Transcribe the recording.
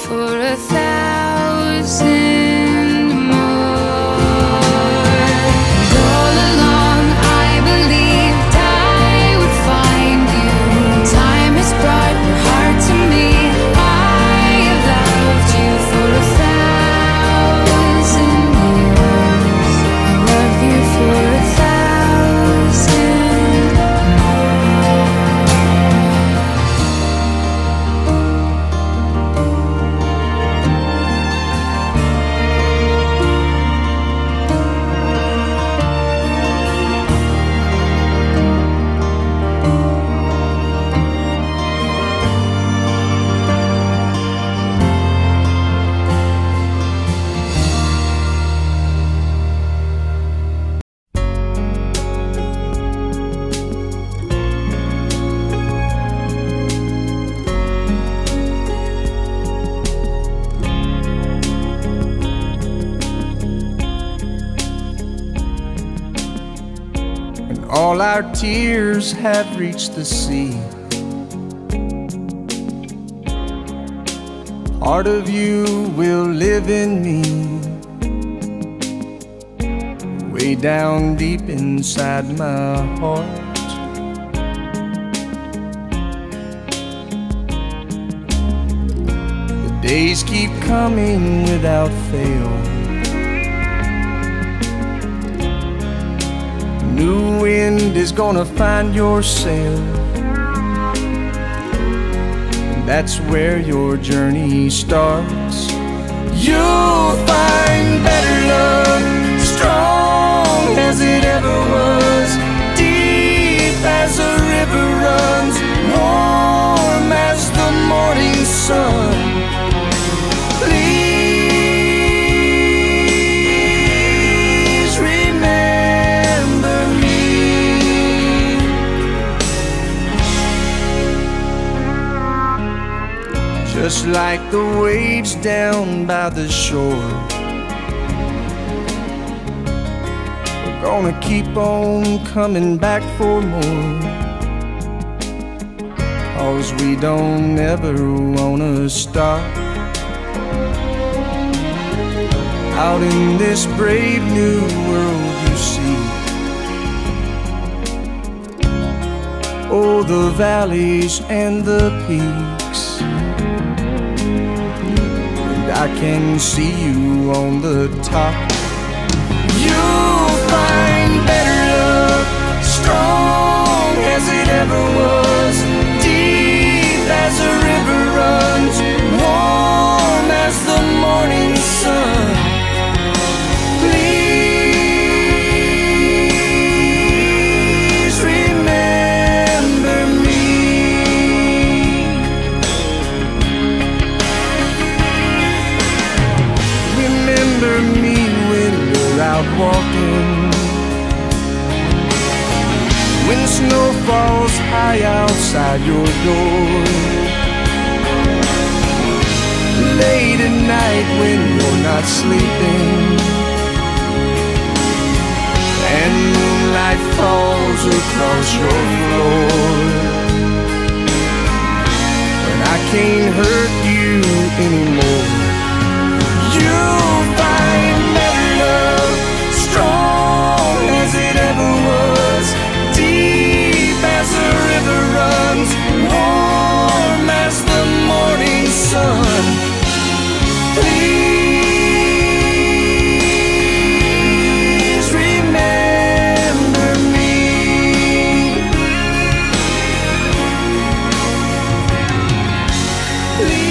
for 1,000 more. And all along I believed I would find you. Time has brought your heart to me. I have loved you for 1,000 years. I love you for 1,000 more. All our tears have reached the sea. Part of you will live in me, way down deep inside my heart. The days keep coming without fail. New wind is gonna find your sail. That's where your journey starts. You'll find better love, strong as it ever was, deep as a river runs, warm as the morning sun. Just like the waves down by the shore, we're gonna keep on coming back for more, 'cause we don't ever wanna stop. Out in this brave new world you see, oh, the valleys and the peaks, I can see you on the top. You'll find better love, strong as it ever was, deep as a river runs, warm as the morning sun. Please remember me. Remember me when you're out walking, when snow falls high outside your door, late at night when you're not sleeping, and moonlight falls across your floor. When I can't hurt you anymore, you'll find better love, strong as it ever was, deep as a river runs, warm as the morning sun. Please remember me. Please